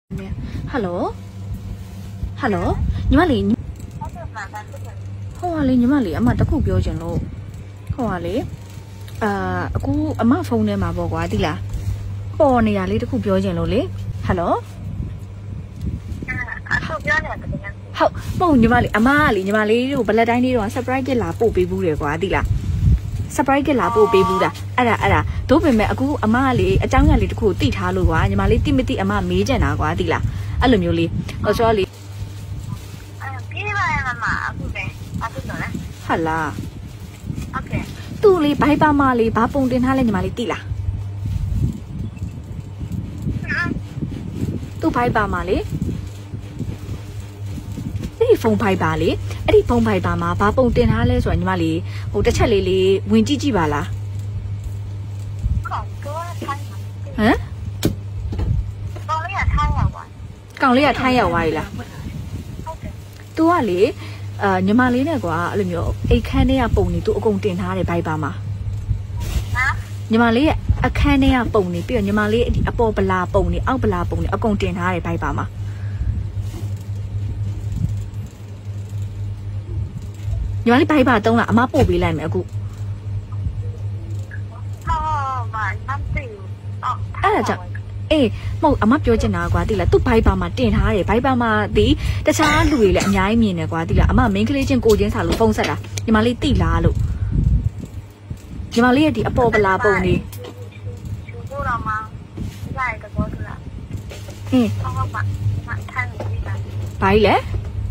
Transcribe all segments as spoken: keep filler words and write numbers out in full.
ฮัลโหลฮัลโหลညီမလေးဟိုကလေညီမလေးအမတခုပြောချင်လို့ဟိုကလေအာအခုအမဖုန်းထဲမှာပေါ့ကွာတိလားပေါ်နေရလေးတခုပြောချင်လို့လေဟယ်လိုဟုတ်ပြောနေတယ်ဟုတ်ပုံညီမလေးအမကလေညီမလေးတို့ဘလက်တိုင်းလေးတော့ surprise ကလာပို့ပေးဘူးတယ်ကွာတိလား surprise ကလာပို့ပေးဘူးတာအဲ့ဒါအဲ့ဒါတို့ပင်မဲ့အခုအမကလေအကြောင်းအရာလေးတခုတိထားလို့ကွာညီမလေးတိမတိအမမေးချင်တာကွာတိလားအဲ့လိုမျိုးလေးဟောဆိုလေပြေးပါရဲ့မမအခုပဲအခုဆိုလဲဟုတ်လားโอเคသူ့လေးဘိုက်ပါမလေးဘာပုံတင်ထားလဲညီမလေးတိလားသူ့ဘိုက်ပါမလေးအဲ့ဒီဖုန်းဘိုက်ပါလေအဲ့ဒီဖုန်းဘိုက်ပါမှာဘာပုံတင်ထားလဲဆိုတာညီမလေးဟိုတစ်ချက်လေးလေးဝင်ကြည့်ကြည့်ပါလားကောင်တော့ထိုင်းဟမ်ကောင်လေးကထိုင်းရောက်ပါကောင်လေးကထိုင်းရောက်သွားပြီလားဟုတ်တယ် तू ကလေအာညီမလေးနဲ့ကွာအဲ့လိုမျိုးအိတ်ခမ်းထဲကပုံနေ तू အကုန်တင်ထားတယ်ဘိုက်ပါမှာဟမ်ညီမလေးရဲ့အခန်းထဲကပုံနေပြီးတော့ညီမလေးအပေါ်ပလာပုံနေအောက်ပလာပုံနေအကုန်တင်ထားတယ်ဘိုက်ပါမှာညီမလေးဘိုက်ပါတုံးလားအမပို့ပေးလိုက်မယ်အခုဟုတ်ပါမသိဘူးအဲ့ဒါကြောင့်အေးမဟုတ်အမပြောချင်တာကွာတိလားသူ့ဘိုက်ပါမှာတင်ထားတယ်ဘိုက်ပါမှာဒီတခြားလူတွေလည်းအများကြီးမြင်တယ်ကွာတိလားအမမင်းကလေးချင်းကိုချင်းစာလို့ဖုန်းဆက်တာညီမလေးတိလားလို့ညီမလေးရဲ့ဒီအပေါ်ပလာပုံနေချိုးတော့မှလိုက်တော့တူလားဟင်းဟုတ်ပါမထိုင်းပြီလားဘာကြီးလဲ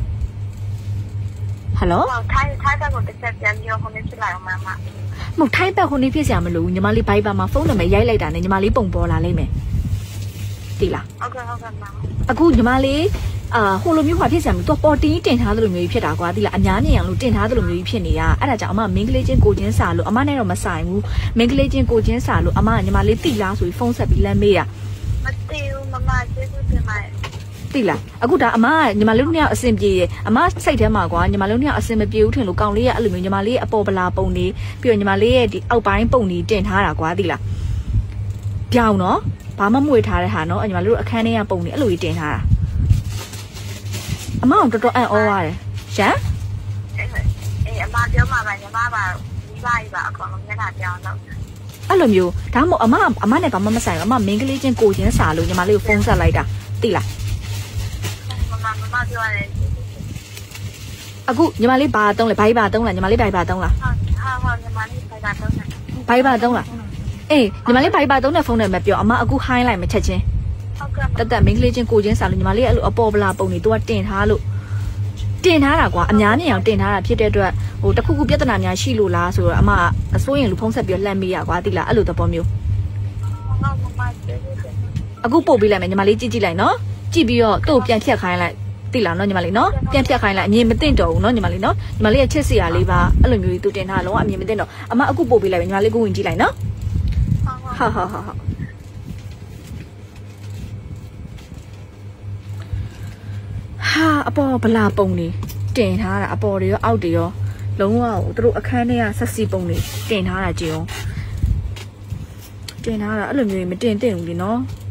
ဟယ်လိုထိုင်းထိုင်းကတော့တစ်ချက်ပြန်ပြီးတော့ဟိုနေ့ဖြစ်လာတော့မှမမဟုတ်ထိုင်းဘက်ဟိုနေ့ဖြစ်စရာမလိုဘူးညီမလေးဘိုက်ပါမှာဖုန်းနံပါတ်ရိုက်လိုက်တာနဲ့ညီမလေးပုံပေါ်လာလိမ့်မယ်တိလားဟုတ်ကဲ့ဟုတ်ကဲ့မအခုညီမလေးအာဟိုလိုမျိုးခွာဖြစ်စရာမလိုသူပေါ်တင်းတင်ထားသလိုမျိုးဖြစ်တာကွာတိလားအများမြင်အောင်လို့တင်ထားသလိုမျိုးဖြစ်နေတာအဲ့ဒါကြောင့်အမမင်းကလေးချင်းကိုချင်းစာလို့အမနဲ့တော့မဆိုင်ဘူးမင်းကလေးချင်းကိုချင်းစာလို့အမကညီမလေးတိလားဆိုပြီးဖုန်းဆက်ပြီးလမ်းမေးတာမသိဘူးမမကျေးဇူးတင်ပါတယ်တိလားအခုဒါအမကညီမလေးတို့နှစ်ယောက်အဆင်ပြေရဲ့အမစိတ်ထဲမှာကွာညီမလေးတို့နှစ်ယောက်အဆင်မပြေဘူးထင်လို့ကောင်လေးကအဲ့လိုမျိုးညီမလေးရဲ့အပေါ်ပလာပုံနေပြီးတော့ညီမလေးရဲ့ဒီအောက်ပိုင်းပုံနေတင်ထားတာကွာတိလားပြောင်းနော်ဘာမှမွေထားတဲ့ဟာနော်ညီမလေးတို့အခန်းထဲကပုံနေအဲ့လိုကြီးတင်ထားတာအမအောင်တော်တော်အံ့ဩရတယ်ရှမ်းအေးအမပြောမှာပါညီမပါမိဘကြီးပါအကောင်လုံးမျက်နှာပြောင်းတော့အဲ့လိုမျိုးဒါမှမဟုတ်အမအမနဲ့ဘာမှမဆိုင်ဘူးအမမင်းကလေးချင်းကိုချင်းစာလို့ညီမလေးကိုဖုန်းဆက်လိုက်တာသိလားမမမမပြောရတယ်အခုညီမလေးဘာတုံးလဲဘိုက်ဘာတုံးလားညီမလေးဘိုက်ဘာတုံးလားဟုတ်ဟုတ်ညီမလေးဘိုက်ဘာတုံးတယ်ဘိုက်ဘာတုံးလားအေးညီမလေးဘိုက်ဘာတုံးတဲ့ဖုန်းနဲ့မပြောအမအခုဟိုင်းလိုက်မချက်ချင်းဟုတ်ကဲ့တက်တက်မင်းကလေးချင်းကိုချင်းစာလို့ညီမလေးအဲ့လိုအပေါ်ပလာပုံနေ तू ကတင်ထားလို့တင်ထားတာကွာအများမြင်အောင်တင်ထားတာဖြစ်တဲ့အတွက်ဟိုတခုခုပြဿနာများရှိလို့လားဆိုတော့အမအစိုးရင်လူဖုံးဆက်ပြီးလှမ်းမေးရကွာတိလားအဲ့လိုသဘောမျိုးအခုပို့ပေးလိုက်မယ်ညီမလေးကြည့်ကြည့်လိုက်နော်ကြည့်ပြီးတော့သူ့ပြန်ဖြတ်ခိုင်းလိုက်တိလားနော်ညီမလေးနော်ပြန်ဖြတ်ခိုင်းလိုက်အမြင်မသိတော့ဘူးနော်ညီမလေးနော်ညီမလေးရဲ့ချစ်စရာလေးပါအဲ့လိုမျိုးကြီးသူတင်ထားလုံးဝအမြင်မသိတော့အမအခုပို့ပေးလိုက်မယ်ညီမလေးကိုဝင်ကြည့်လိုက်နော်ဟုတ်ဟုတ်ဟုတ်ဟုတ်ဟာအပေါ်ဗလာပုံနေတင်ထားတာအပေါ်တွေရောအောက်တွေရောလုံးဝသူတို့အခန်းထဲကဆက်စီပုံနေတင်ထားတာကြည့်အောင်တင်ထားတာအဲ့လိုမျိုးမတင်တင်ဘူးလေနော်